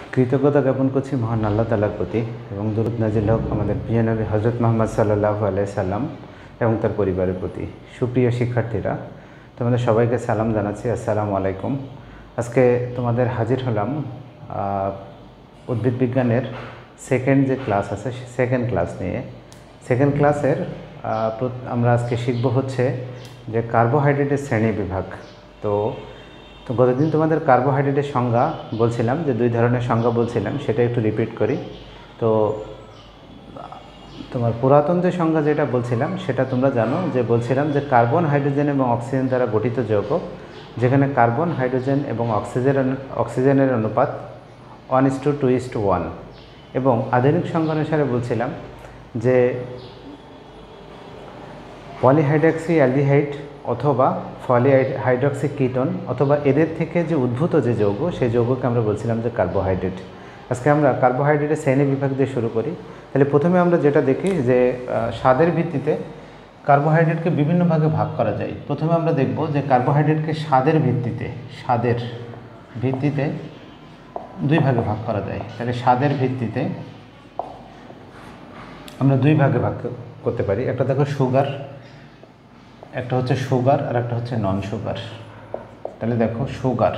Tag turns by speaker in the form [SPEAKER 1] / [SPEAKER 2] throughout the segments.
[SPEAKER 1] কৃতজ্ঞতা জ্ঞাপন করছি মহান আল্লাহ তাআলার প্রতি এবং দরুদ নাজিল হোক আমাদের প্রিয় নবী হযরত মুহাম্মদ সাল্লাল্লাহু আলাইহি সাল্লাম এবং তার পরিবারের প্রতি। সুপ্রিয় শিক্ষার্থীরা, তোমাদের সবাইকে সালাম জানাচ্ছি, আসসালামু আলাইকুম। আজকে তোমাদের হাজির হলাম উদ্ভিদ বিজ্ঞানের সেকেন্ড যে ক্লাস আছে সেকেন্ড ক্লাস নিয়ে। সেকেন্ড ক্লাসের আমরা আজকে শিখব হচ্ছে যে কার্বোহাইড্রেটের শ্রেণী বিভাগ। তো গতদিন তোমাদের কার্বোহাইড্রেটের সংজ্ঞা বলছিলাম, যে দুই ধরনের সংজ্ঞা বলছিলাম, সেটা একটু রিপিট করি। তো তোমার পুরাতন যে সংজ্ঞা যেটা বলছিলাম সেটা তোমরা জানো, যে বলছিলাম যে কার্বন, হাইড্রোজেন এবং অক্সিজেন দ্বারা গঠিত যৌগ, যেখানে কার্বন, হাইড্রোজেন এবং অক্সিজেনের অনুপাত 1:2:1। এবং আধুনিক সংজ্ঞা অনুসারে বলছিলাম যে পলিহাইড্রক্সি অ্যালডিহাইড অথবা পলিহাইড্রক্সি কিটোন অথবা এদের থেকে যে উদ্ভূত যে যৌগ, সেই যৌগকে আমরা বলছিলাম যে কার্বোহাইড্রেট। আজকে আমরা কার্বোহাইড্রেটের শ্রেণী বিভাগ দিয়ে শুরু করি। তাহলে প্রথমে আমরা যেটা দেখি যে স্বাদের ভিত্তিতে কার্বোহাইড্রেটকে বিভিন্ন ভাগে ভাগ করা যায়। প্রথমে আমরা দেখব যে কার্বোহাইড্রেটকে স্বাদের ভিত্তিতে দুই ভাগে ভাগ করা যায়। তাহলে স্বাদের ভিত্তিতে আমরা দুই ভাগে ভাগ করতে পারি। একটা দেখো সুগার, একটা হচ্ছে সুগার আর একটা হচ্ছে নন সুগার। তাহলে দেখো সুগার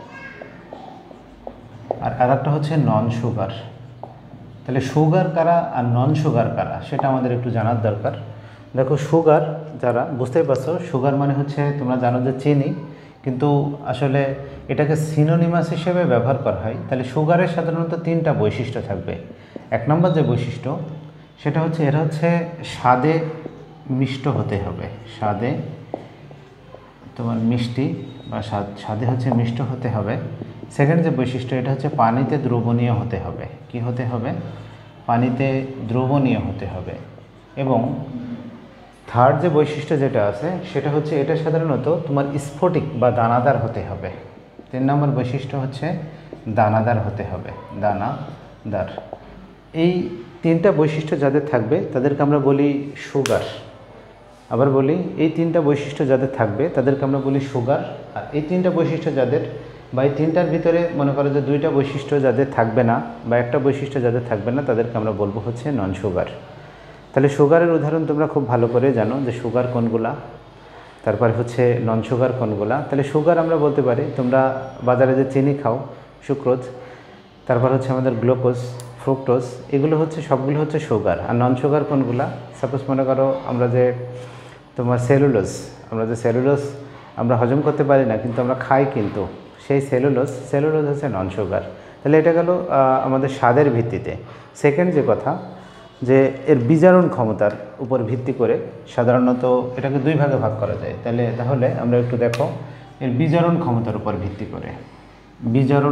[SPEAKER 1] আর একটা হচ্ছে নন সুগার। তাহলে সুগার কারা আর নন সুগার কারা সেটা আমাদের একটু জানার দরকার। দেখো সুগার যারা, বুঝতেই পারছো সুগার মানে হচ্ছে তোমরা জানো যে চিনি, কিন্তু আসলে এটাকে সিনোনিমাস হিসেবে ব্যবহার করা হয়। তাহলে সুগারের সাধারণত তিনটা বৈশিষ্ট্য থাকবে। এক নম্বর যে বৈশিষ্ট্য সেটা হচ্ছে এরা হচ্ছে স্বাদে মিষ্ট হতে হবে। স্বাদে তোমার মিষ্টি বা স্বাদে হচ্ছে মিষ্ট হতে হবে। সেকেন্ড যে বৈশিষ্ট্য এটা হচ্ছে পানিতে দ্রবণীয় হতে হবে। কি হতে হবে? পানিতে দ্রবণীয় হতে হবে। এবং থার্ড যে বৈশিষ্ট্য যেটা আছে সেটা হচ্ছে এটা সাধারণত তোমার স্ফটিক বা দানাদার হতে হবে। 3 নম্বর বৈশিষ্ট্য হচ্ছে দানাদার হতে হবে, দানাদার। এই তিনটা বৈশিষ্ট্য যাদের থাকবে তাদেরকে আমরা বলি সুগার। আবার বলি, এই তিনটা বৈশিষ্ট্য যাদের থাকবে তাদেরকে আমরা বলি সুগার। আর এই তিনটা বৈশিষ্ট্য যাদের, বা এই তিনটার ভিতরে মনে করো যে দুইটা বৈশিষ্ট্য যাদের থাকবে না বা একটা বৈশিষ্ট্য যাদের থাকবে না, তাদেরকে আমরা বলবো হচ্ছে নন সুগার। তাহলে সুগারের উদাহরণ তোমরা খুব ভালো করে জানো যে সুগার কোনগুলা, তারপরে হচ্ছে নন সুগার কোনগুলা। তাহলে সুগার আমরা বলতে পারি, তোমরা বাজারে যে চিনি খাও, সুক্রোজ, তারপর হচ্ছে আমাদের গ্লুকোজ, ফ্রুক্টোজ, এগুলো হচ্ছে সবগুলো হচ্ছে সুগার। আর নন সুগার কোনগুলা? সাপোজ মনে করো আমরা যে তোমার সেলুলোজ, আমরা হজম করতে পারি না কিন্তু আমরা খাই, কিন্তু সেই সেলুলোজ হচ্ছে নন সুগার। তাহলে এটা গেল আমাদের স্বাদের ভিত্তিতে। সেকেন্ড যে কথা, যে এর বিজারণ ক্ষমতার উপর ভিত্তি করে সাধারণত এটাকে দুই ভাগে ভাগ করা যায়। তাহলে আমরা একটু দেখো এর বিজারণ ক্ষমতার উপর ভিত্তি করে, বিজারণ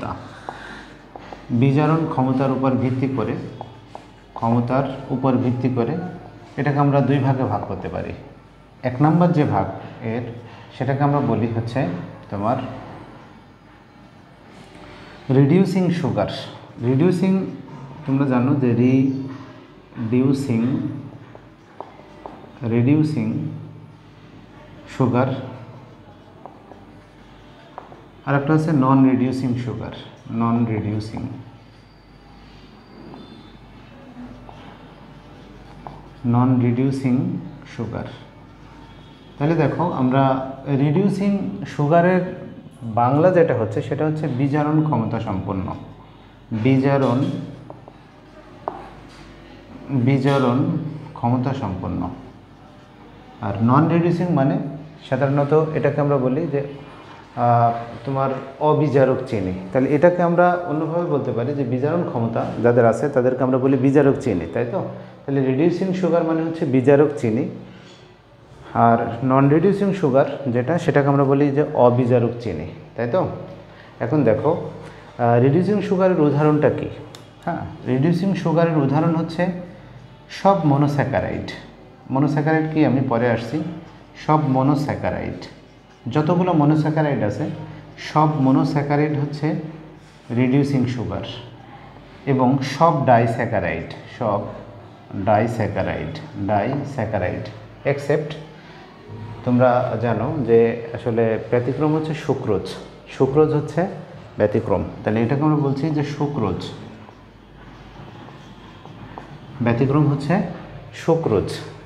[SPEAKER 1] ক্ষমতার উপর ভিত্তি করে এটাকে আমরা দুই ভাগে ভাগ করতে পারি। এক নম্বর যে ভাগ এর, সেটাকে আমরা বলি হচ্ছে তোমার রিডিউসিং সুগার। রিডিউসিং তোমরা জানো যে রিডিউসিং সুগার, আর একটা হচ্ছে নন রিডিউসিং সুগার। তাহলে দেখো আমরা রিডিউসিং সুগারের বাংলা যেটা হচ্ছে সেটা হচ্ছে বিজারণ ক্ষমতা সম্পন্ন। বিজারণ ক্ষমতা সম্পন্ন। আর নন রিডিউসিং মানে সাধারণত এটাকে আমরা বলি যে তোমার অবিজারক চিনি। তাহলে এটাকে আমরা অন্যভাবে বলতে পারি যে বিজারণ ক্ষমতা যাদের আছে তাদেরকে আমরা বলি বিজারক চিনি, তাই তো? তাহলে রিডিউসিং সুগার মানে হচ্ছে বিজারক চিনি, আর নন রিডিউসিং সুগার যেটা, সেটাকে আমরা বলি যে অবিজারক চিনি, তাই তো? এখন দেখো রিডিউসিং সুগারের উদাহরণটা কি? হ্যাঁ, রিডিউসিং সুগারের উদাহরণ হচ্ছে সব মনোস্যাকারাইড। মনোস্যাকারাইড কি আমি পরে আসছি। সব মনোস্যাকারাইড, যতগুলো মনোস্যাকারাইড আছে সব মনোস্যাকারাইড হচ্ছে রিডিউসিং সুগার। এবং সব ডাইস্যাকারাইড এক্সেপ্ট, তোমরা জানো যে আসলে ব্যতিক্রম হচ্ছে সুক্রোজ হচ্ছে ব্যতিক্রম, তাহলে এটাকে আমরা বলছি যে সুক্রোজ। ব্যতিক্রম হচ্ছে সুক্রোজ।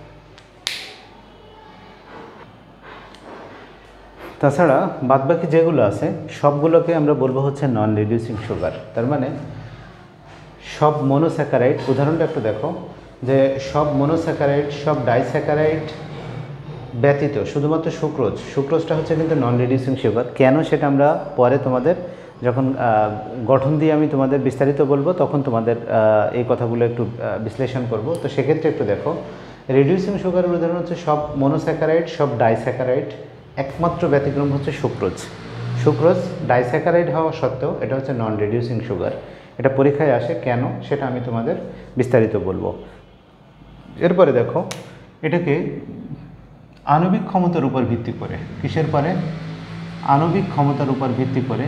[SPEAKER 1] তাছাড়া বাদবাকি যেগুলো আছে সবগুলোকে আমরা বলবো হচ্ছে নন রিডিউসিং সুগার। তার মানে সব মনোস্যাকারাইড, উদাহরণটা একটু দেখো, যে সব মনোস্যাকারাইড, সব ডাইস্যাকারাইড ব্যতীত শুধুমাত্র সুক্রোজ, সুক্রোজটা হচ্ছে কিন্তু নন রিডিউসিং সুগার। কেন সেটা আমরা পরে তোমাদের যখন গঠন দিয়ে আমি তোমাদের বিস্তারিত বলবো তখন তোমাদের এই কথাগুলো একটু বিশ্লেষণ করব। তো সেক্ষেত্রে একটু দেখো, রিডিউসিং সুগারের উদাহরণ হচ্ছে সব মনোস্যাকারাইড, সব ডাইস্যাকারাইড, একমাত্র ব্যতিক্রম হচ্ছে সুক্রোজ। সুক্রোজ ডাইস্যাকারাইড হওয়া সত্ত্বেও এটা হচ্ছে নন রিডিউসিং সুগার। এটা পরীক্ষায় আসে, কেন সেটা আমি তোমাদের বিস্তারিত বলবো। এরপরে দেখো, এটাকে আণবিক ক্ষমতার উপর ভিত্তি করে, কিসের পরে? আণবিক ক্ষমতার উপর ভিত্তি করে,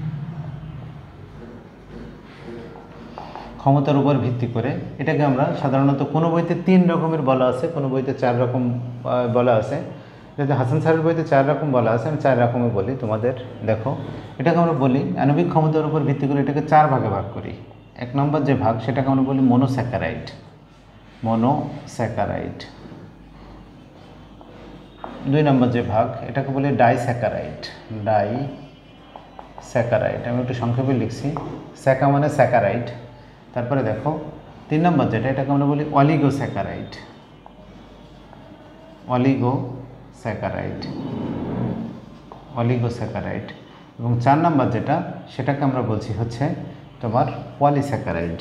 [SPEAKER 1] ক্ষমতার উপর ভিত্তি করে এটাকে আমরা সাধারণত কোনো বইতে 3 রকমের বলা আছে, কোনো বইতে 4 রকম বলা আছে। যদি হাসান স্যারের বইতে 4 রকম বলা আছে, আমি 4 রকমই বলি তোমাদের। দেখো, এটাকে আমরা বলি আণবিক ক্ষমতার উপর ভিত্তি করে এটাকে 4 ভাগে ভাগ করি। 1 নম্বর যে ভাগ সেটাকে আমরা বলি মনোস্যাকারাইড। মনোস্যাকারাইড। 2 নম্বর যে ভাগ এটাকে বলি ডাইস্যাকারাইড। ডাইস্যাকারাইড, আমি একটু সংক্ষেপে লিখছি, স্যাকা মানে স্যাকারাইড। তারপরে দেখো 3 নম্বর যেটা, এটাকে আমরা বলি অলিগোস্যাকারাইড। Oligosaccharide, oligosaccharide. এবং 4 নম্বর যেটা, সেটাকে আমরা বলছি হচ্ছে তোমার পলিস্যাকারাইড।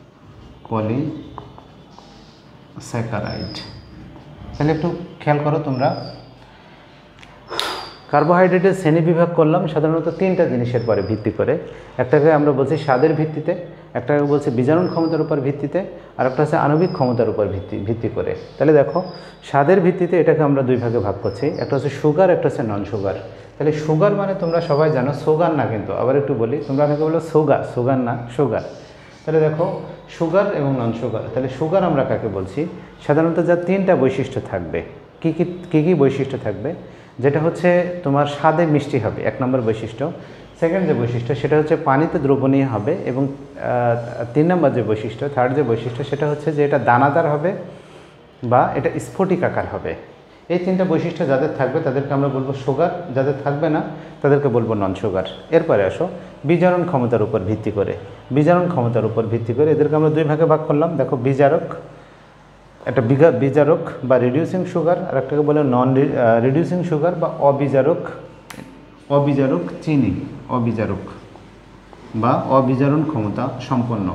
[SPEAKER 1] পলিস্যাকারাইড। তাহলে একটু খেয়াল করো তোমরা, কার্বোহাইড্রেটের শ্রেণী বিভাগ করলাম সাধারণত 3টা জিনিসের পরে ভিত্তি করে। একটাকে আমরা বলছি স্বাদের ভিত্তিতে, একটাকে বলছে বীজাণু ক্ষমতার উপর ভিত্তিতে, আর একটা হচ্ছে আণবিক ক্ষমতার উপর ভিত্তি করে। তাহলে দেখো, স্বাদের ভিত্তিতে এটাকে আমরা 2 ভাগে ভাগ করছি, একটা হচ্ছে সুগার, একটা হচ্ছে নন সুগার। তাহলে সুগার মানে তোমরা সবাই জানো, সুগার না, কিন্তু আবার একটু বলি, তোমরা অনেকে বলো সুগার, সুগার না, সুগার। তাহলে দেখো, সুগার এবং নন সুগার। তাহলে সুগার আমরা কাকে বলছি? সাধারণত যা 3টা বৈশিষ্ট্য থাকবে। কি বৈশিষ্ট্য থাকবে? যেটা হচ্ছে তোমার স্বাদে মিষ্টি হবে, 1 নম্বর বৈশিষ্ট্য। সেকেন্ড যে বৈশিষ্ট্য সেটা হচ্ছে পানিতে দ্রবণীয় হবে, এবং 3 নম্বর যে বৈশিষ্ট্য, থার্ড যে বৈশিষ্ট্য, সেটা হচ্ছে যে এটা দানাদার হবে বা এটা স্ফটিক আকার হবে। এই 3টা বৈশিষ্ট্য যাদের থাকবে তাদেরকে আমরা বলবো সুগার, যাদের থাকবে না তাদেরকে বলবো নন সুগার। এরপরে আসো বিজারণ ক্ষমতার উপর ভিত্তি করে। বিজারণ ক্ষমতার উপর ভিত্তি করে এদেরকে আমরা 2 ভাগে ভাগ করলাম। দেখো, বিজারক, একটা বিজারক বা রিডিউসিং সুগার, আর একটাকে বলে নন রিডিউসিং সুগার বা অবিজারক। অবিজারক চিনি, অবিজারক বা অবিজারণ ক্ষমতা সম্পন্ন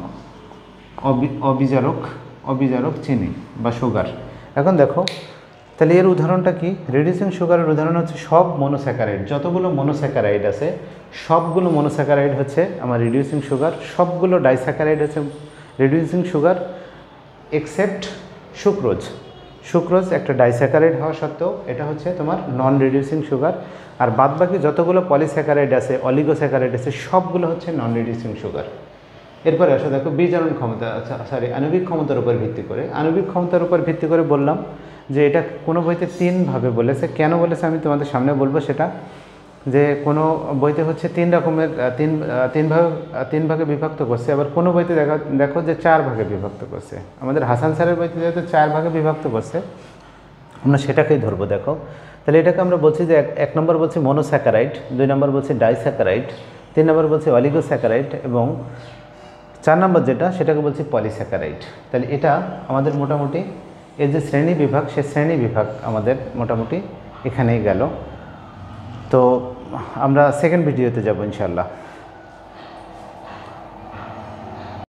[SPEAKER 1] অবিজারক চিনি বা সুগার। এখন দেখো, তাহলে এর উদাহরণটা কি? রিডিউসিং সুগারের উদাহরণ হচ্ছে সব মনোস্যাকারাইড, যতগুলো মনোস্যাকারাইড আছে সবগুলো মনোস্যাকারাইড হচ্ছে আমার রিডিউসিং সুগার, সবগুলো ডাইস্যাকারাইড হচ্ছে reducing sugar, except sucrose. Sucrose একটা ডাইস্যাকারাইড হওয়া সত্ত্বেও এটা হচ্ছে তোমার নন রিডিউসিং সুগার। আর বাদবাকি যতগুলো পলিস্যাকারাইড আছে, অলিগোস্যাকারাইড আছে, সবগুলো হচ্ছে নন রিডিউসিং সুগার। এরপরে আসো দেখো, বিজারণ ক্ষমতা, আণবিক ক্ষমতার উপর ভিত্তি করে। আণবিক ক্ষমতার উপর ভিত্তি করে বললাম যে এটা কোনো বইতে 3 ভাবে বলেছে। কেন বলেছে আমি তোমাদের সামনে বলবো সেটা, যে কোনো বইতে হচ্ছে 3 রকমের 3 ভাগে বিভক্ত করছে, আবার কোনো বইতে দেখো যে 4 ভাগে বিভক্ত করছে। আমাদের হাসান স্যারের বইতে যেহেতু 4 ভাগে বিভক্ত করছে, আমরা সেটাকেই ধরবো। দেখো, তাহলে এটাকে আমরা বলছি যে 1 নম্বর বলছি মনোস্যাকারাইড, 2 নম্বর বলছি ডাইস্যাকারাইড, 3 নম্বর বলছি অলিগোস্যাকারাইড, এবং 4 নম্বর যেটা সেটাকে বলছি পলিস্যাকারাইড। তাহলে এটা আমাদের মোটামুটি এর যে শ্রেণী বিভাগ, সে শ্রেণী বিভাগ আমাদের মোটামুটি এখানেই গেল। তো আমরা সেকেন্ড ভিডিওতে যাব ইনশাআল্লাহ।